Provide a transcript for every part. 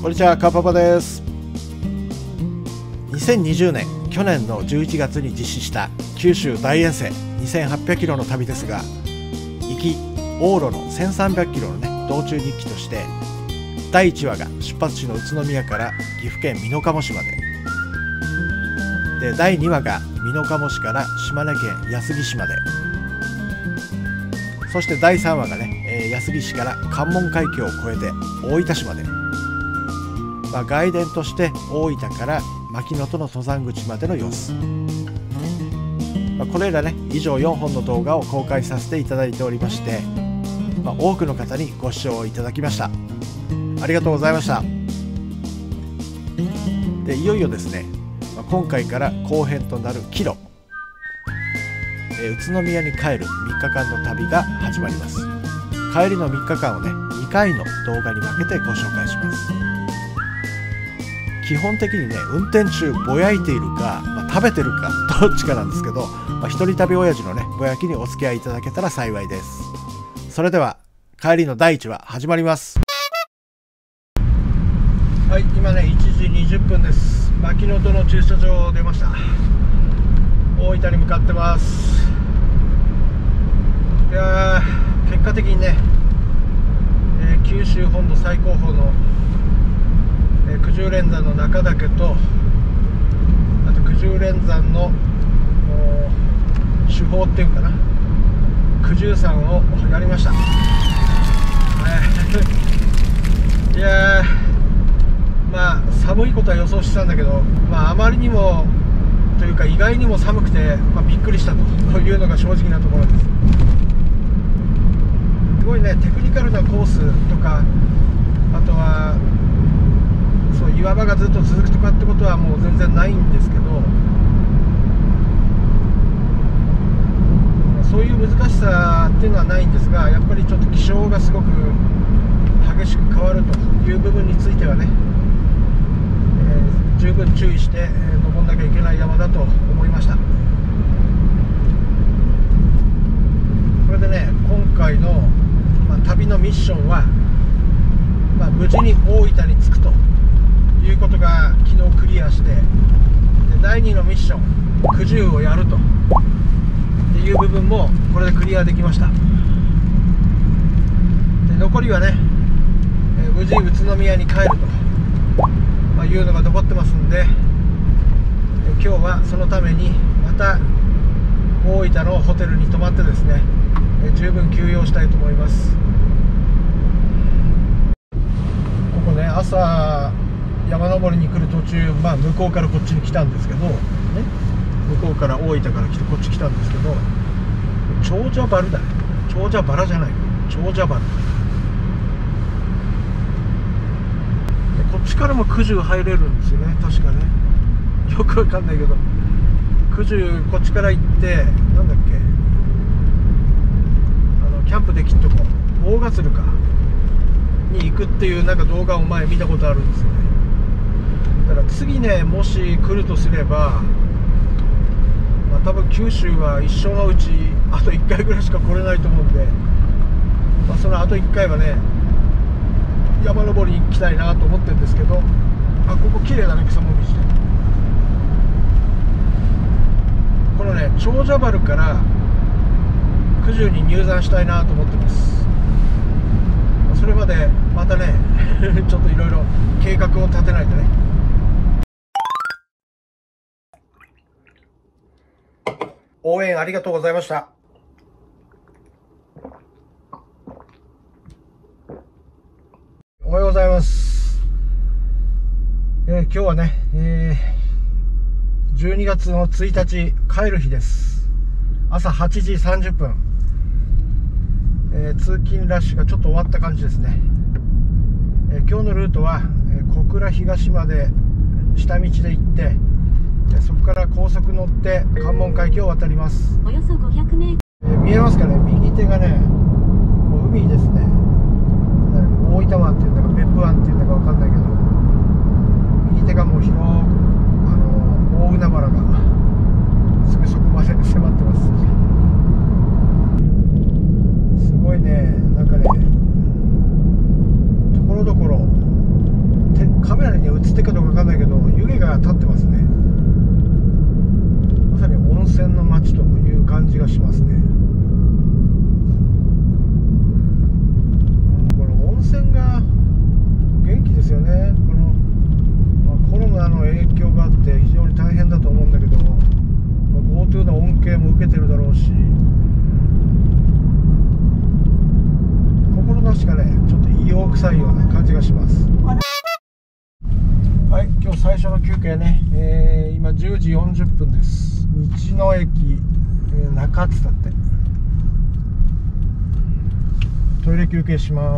こんにちは、カパパです。2020年去年の11月に実施した九州大遠征2800キロの旅ですが、行き往路の1300キロの道中日記として第1話が出発地の宇都宮から岐阜県美濃加茂市まで、第2話が美濃加茂市から島根県安来市まで、そして第3話が安来市から関門海峡を越えて大分市まで、外伝として大分から牧野との登山口までの様子、これら以上4本の動画を公開させていただいておりまして、多くの方にご視聴いただきました。ありがとうございました。でいよいよですね、今回から後編となる帰路、宇都宮に帰る3日間の旅が始まります。帰りの3日間を2回の動画に分けてご紹介します。基本的に運転中ぼやいているか、食べてるかどっちかなんですけど、一人旅親父のぼやきにお付き合いいただけたら幸いです。それでは帰りの第1話始まります。はい、今1時20分です。牧野との駐車場を出ました。大分に向かってます。いやー、結果的に九州本土最高峰の九十連山の中岳と、あと九十連山の主峰っていうかな、九十山をやりました。いやー、寒いことは予想してたんだけど、あまりにもというか意外にも寒くて、びっくりしたというのが正直なところです。すごいテクニカルなコースとか、あとはそう岩場がずっと続くとかってことはもう全然ないんですけど、そういう難しさっていうのはないんですが、やっぱりちょっと気象がすごく激しく変わるという部分については十分注意して登んなきゃいけない山だと思いました。これで今回の、旅のミッションは、無事に大分に着くということが昨日クリアして、で第2のミッション九十をやるという部分もこれでクリアできました。で残りは無事宇都宮に帰るというのが残ってますんで、今日はそのためにまた大分のホテルに泊まってですね、十分休養したいと思います。ここ朝山登りに来る途中、向こうからこっちに来たんですけど、向こうから大分から来てこっち来たんですけど、長者原だね。長者原じゃない、長者原。こっちからも九十入れるんですよね、確かよくわかんないけど、九十こっちから行ってなんだっけ、キャンプできっとこ大ヶ鶴かに行くっていう動画を前見たことあるんですよね。だから次もし来るとすれば、多分九州は一生のうちあと1回ぐらいしか来れないと思うんで、そのあと1回は山登りに行きたいなと思ってるんですけど、ここ綺麗だね、草もみじで。この長者原から九十に入山したいなと思ってます。それまでまたちょっといろいろ計画を立てないと応援ありがとうございました。おはようございます。今日は12月の1日帰る日です。朝8時30分、通勤ラッシュがちょっと終わった感じですね。今日のルートは小倉東まで下道で行って、そこから高速乗って関門海峡を渡ります。 およそ500メートル。 見えますかね、右手がもう海ですね。大分湾っていうんだか別府湾っていうんだか分かんないけど、右手がもう広く大海原がすぐそこまで迫ってます。すごいところどころ臭いような感じがします。はい、今日最初の休憩ね、今10時40分です。道の駅、中津だって。トイレ休憩します。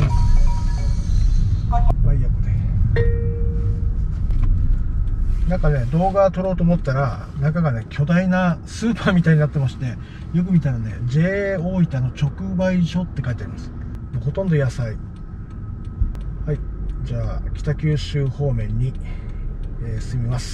まあいいや、これなんかね、動画撮ろうと思ったら中がね、巨大なスーパーみたいになってまして、よく見たらね JA 大分の直売所って書いてあります。ほとんど野菜。はい、じゃあ北九州方面に、進みます。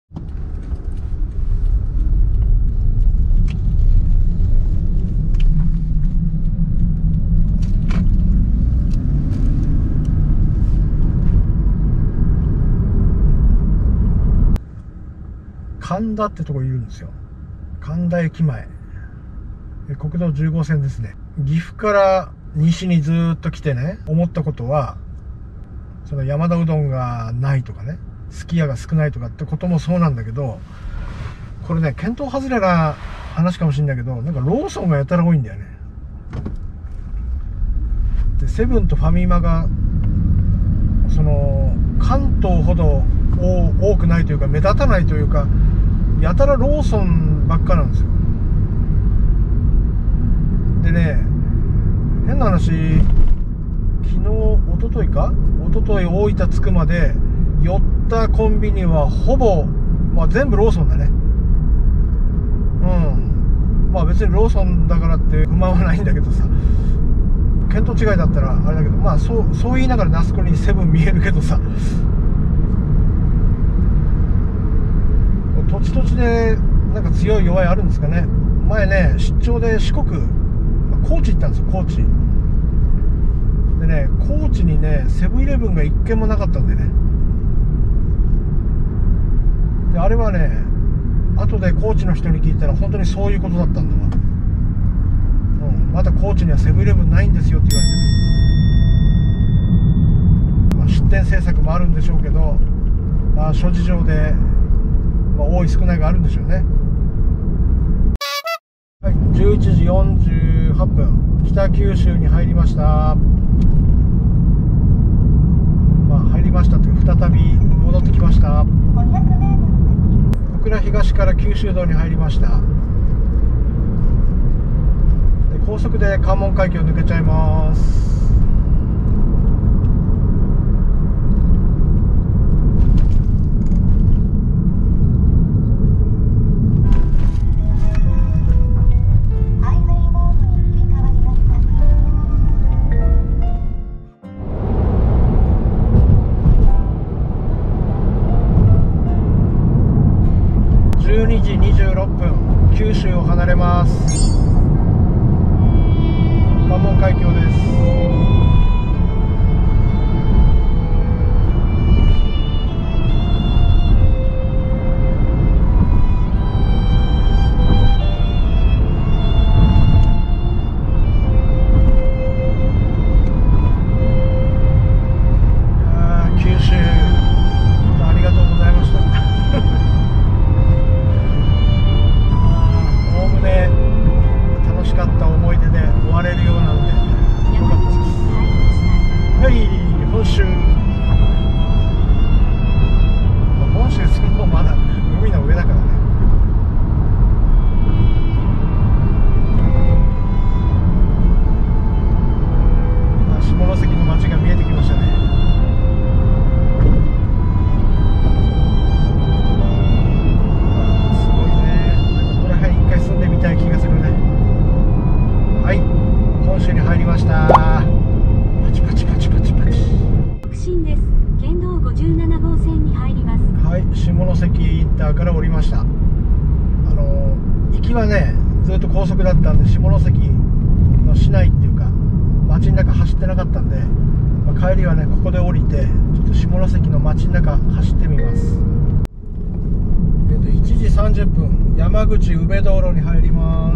神田ってとこいるんですよ。神田駅前、国道10号線ですね。岐阜から西にずっと来てね、思ったことは、その山田うどんがないとかね、すき家が少ないとかってこともそうなんだけど、これね、見当外れな話かもしれないけど、なんかローソンがやたら多いんだよね。でセブンとファミマがその関東ほど多くないというか、目立たないというか、やたらローソンばっかなんですよ。でね、変な話、昨日、一昨日か、一昨日大分着くまで寄ったコンビニはほぼ、まあ、全部ローソンだね。まあ別にローソンだからって不満はないんだけどさ、見当違いだったらあれだけど、まあそう言いながら那須湖にセブン見えるけどさ、土地土地でなんか強い弱いあるんですかね。前ね、出張で四国、高知行ったんですよ。高知でね、高知にねセブンイレブンが一軒もなかったんでね。であれはね、後で高知の人に聞いたら本当にそういうことだったんだわ。まだ高知にはセブンイレブンないんですよって言われてね。出店政策もあるんでしょうけど、諸事情で、多い少ないがあるんでしょうね。はい、11時48分、北九州に入りました。入りましたというか、再び戻ってきました。小倉東から九州道に入りました。で高速で関門海峡抜けちゃいます。12時26分、九州を離れます。関門海峡です。九州、ありがとうございました。楽しかった思い出で終われるようなのでよかったです。はい、本州、本州するとまだ海の上だからね。下関の街が見えてきましたね。すごいね。ここら辺一回住んでみたい気がするね。はい、本州に入りました。パチパチパチパチパチ。 北進です。県道57号線に入ります。 はい、下関インターから降りました。行きはねずっと高速だったんで、下関の市内っていうか街の中走ってなかったんで、帰りはねここで降りてちょっと下関の街の中走ってみます。1時30分、山口宇部道路に入ります。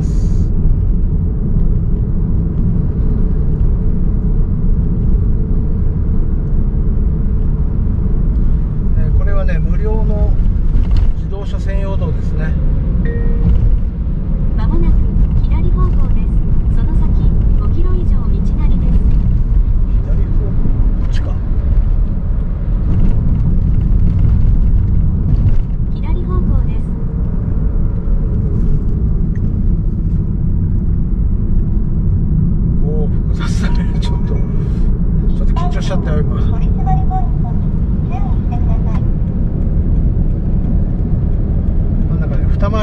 これはね無料の自動車専用道ですね。 まもなく左方向です。その先5キロ以上道なりです。 左方向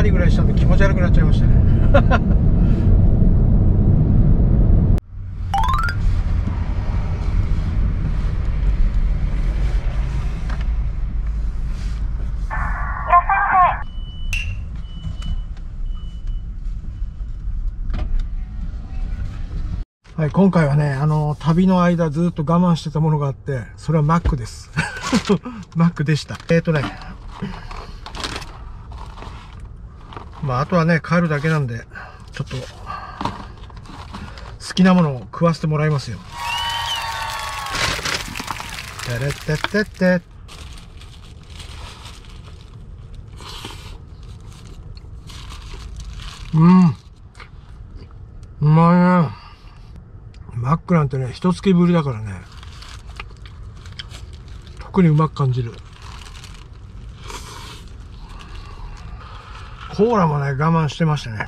里ぐらいしたんで気持ち悪くなっちゃいましたね。はい、今回はね、旅の間ずっと我慢してたものがあって、それはマックです。マックでした。まあ、あとはね、帰るだけなんで、ちょっと、好きなものを食わせてもらいますよ。てれってってって。うまいね。マックなんてね、一月ぶりだからね、特にうまく感じる。コーラもね、我慢してましたね。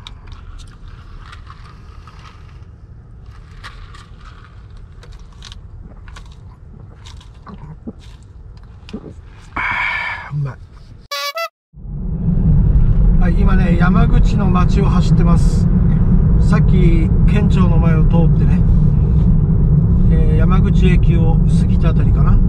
うまい。はい、今ね、山口の街を走ってます。さっき県庁の前を通ってね、山口駅を過ぎたあたりかな。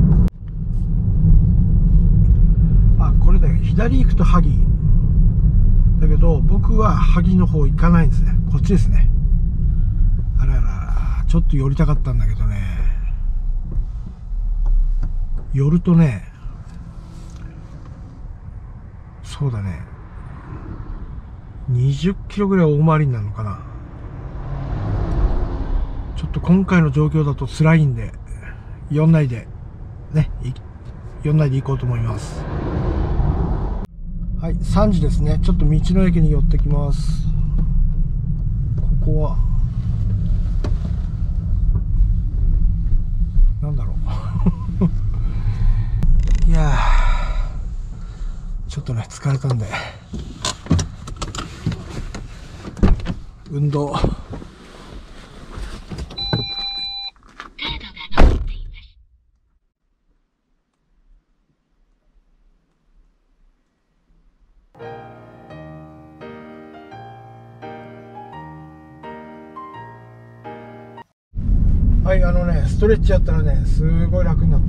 あ、これだよ。左行くと萩だけど、僕は萩の方行かないんですね。こっちですね。あらら、ちょっと寄りたかったんだけどね、寄るとね、そうだね、20キロぐらい大回りになるのかな。ちょっと今回の状況だと辛いんで、4内でね、4内で行こうと思います。はい、3時ですね。ちょっと道の駅に寄ってきます。ここはなんだろう。いやー、ちょっとね、疲れたんで運動。はい、ストレッチやったらね、すごい楽になった。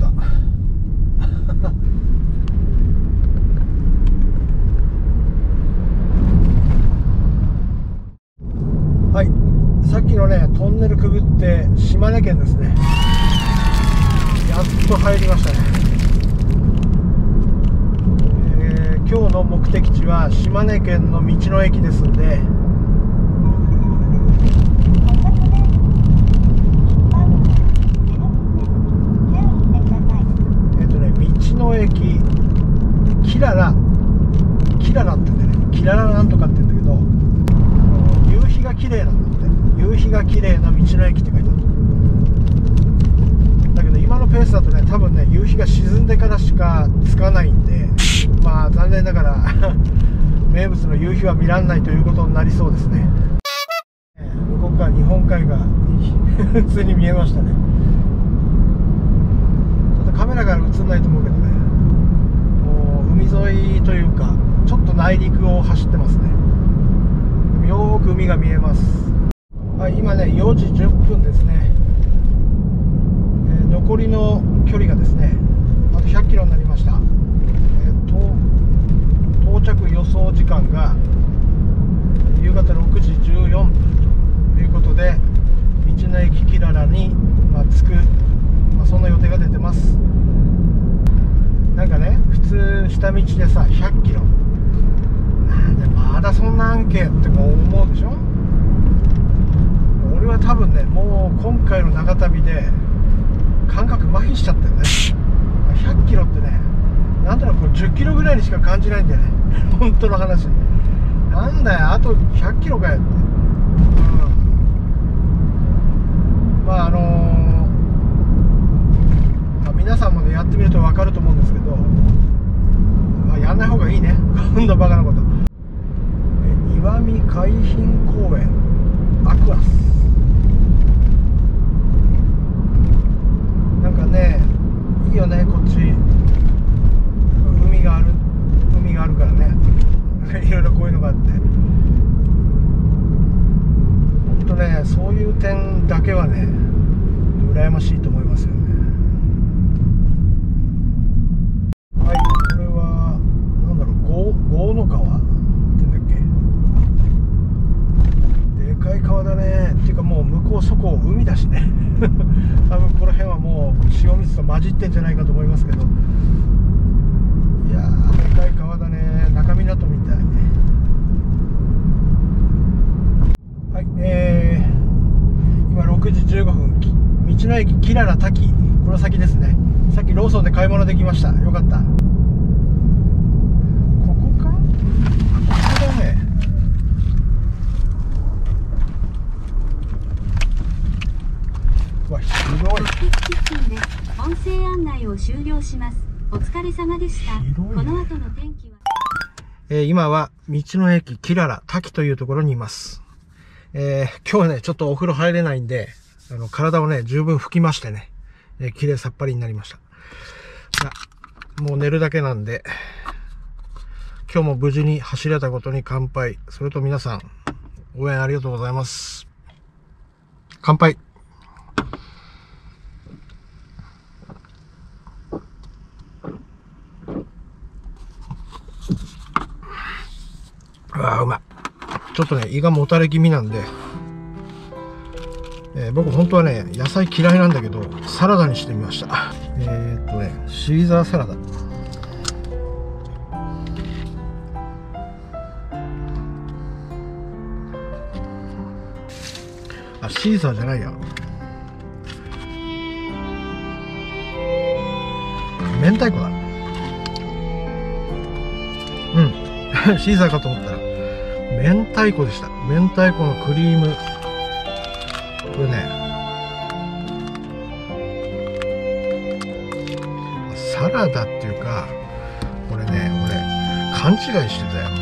はい、さっきのね、トンネルくぐって島根県ですね。やっと入りましたね。今日の目的地は島根県の道の駅ですんで、道の駅キララって言うんだよね。キララなんとかって言うんだけど、夕日が綺麗なんだって。夕日が綺麗な道の駅って書いてある。だけど今のペースだとね、多分ね、夕日が沈んでからしか着かないんで、まあ残念ながら名物の夕日は見らんないということになりそうですね。向こうから日本海が普通に見えましたね。ちょっとカメラから映んないと思うけどね、もう海沿いというかちょっと内陸を走ってますね。よーく海が見えます。はい、今ね4時10分ですね。残りの距離がですね、あと100キロになりました。到着予想時間が夕方6時14分ということで、道の駅キララに着く、そんな予定が出てます。なんかね、普通下道でさ100キロなんでまだそんな案件って思うでしょ。俺は多分ね、もう今回の長旅で感覚麻痺しちゃってるね。100キロってね、なんとなく10キロぐらいにしか感じないんだよね。本当の話。なんだよ、あと100キロかよって。皆さんもね、やってみると分かると思うんですけど、やんない方がいいね。こんなバカなこと。岩見海浜公園アクアス。なんかね、いいよね、こっち海があるからね。いろいろこういうの辺だけはね羨ましいと思いますよね。はい、これはなんだろう、郷の川ってんだっけ。でかい川だね。っていうかもう向こうそこ海だしね多分この辺はもう塩水と混じってんじゃないかと思いますけど、いやーでかい川だね。中港みたい。はい、今6時15分、道の駅キララ滝、この先ですね。さっきローソンで買い物できました。よかった。ここか？ここだね。うわ、広い。 目的地付近です。音声案内を終了します。お疲れ様でした。 広いね。 この後の天気は今は道の駅キララ滝というところにいます。今日はね、ちょっとお風呂入れないんで、体をね、十分拭きましてね、綺麗さっぱりになりました。もう寝るだけなんで、今日も無事に走れたことに乾杯。それと皆さん、応援ありがとうございます。乾杯。うまい。ちょっとね、胃がもたれ気味なんで、僕本当はね、野菜嫌いなんだけど、サラダにしてみました。シーザーサラダ。あ、シーザーじゃないや。明太子だ。うん。シーザーかと思ったら、明太子でした。明太子のクリーム。これね、サラダっていうか、これね、俺、勘違いしてたよ。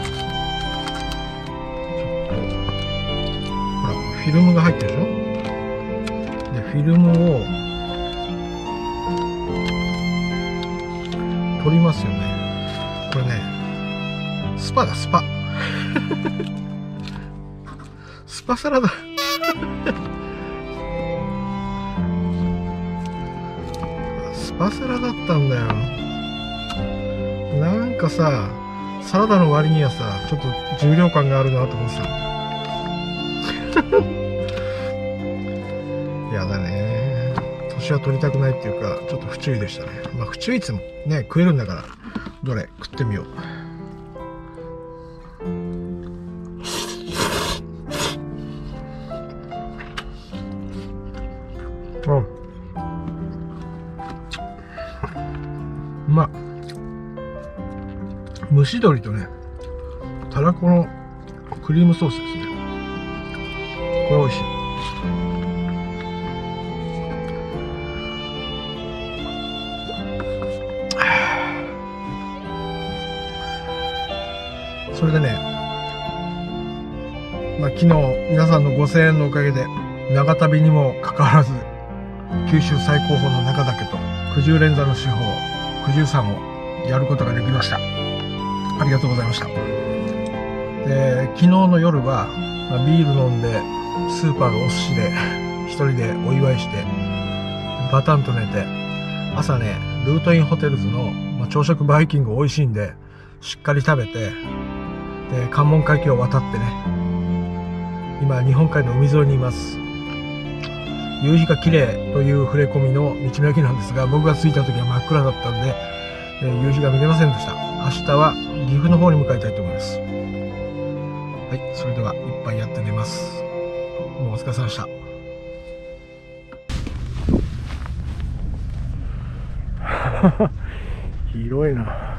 ちょっと、ほら、フィルムが入ってるでしょ？で、フィルムを、取りますよね。これね、スパだ、スパ。スパサラダ。スパサラだったんだよ。なんかさ、サラダの割にはさ、ちょっと重量感があるなと思ってた。やだね。年は取りたくないっていうか、ちょっと不注意でしたね。まあ不注意っつってもね、食えるんだから、どれ食ってみよう。まあ、蒸し鶏とね、たらこのクリームソースですね。これ美味しい。それでね、まあ昨日皆さんの5000円のおかげで長旅にもかかわらず九州最高峰の中岳と九十連座の四方九十山をやることができました。ありがとうございました。で、昨日の夜は、ビール飲んでスーパーのお寿司で一人でお祝いしてバタンと寝て、朝ねルートインホテルズの、朝食バイキング美味しいんでしっかり食べて、で関門海峡を渡ってね、今日本海の海沿いにいます。夕日が綺麗という触れ込みの道の駅なんですが、僕が着いた時は真っ暗だったんで、夕日が見れませんでした。明日は岐阜の方に向かいたいと思います。はい、それでは一杯やって寝ます。もうお疲れ様でした。広いな。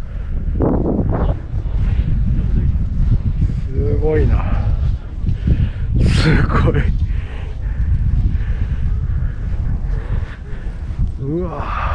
すごいな。すごい。うわ。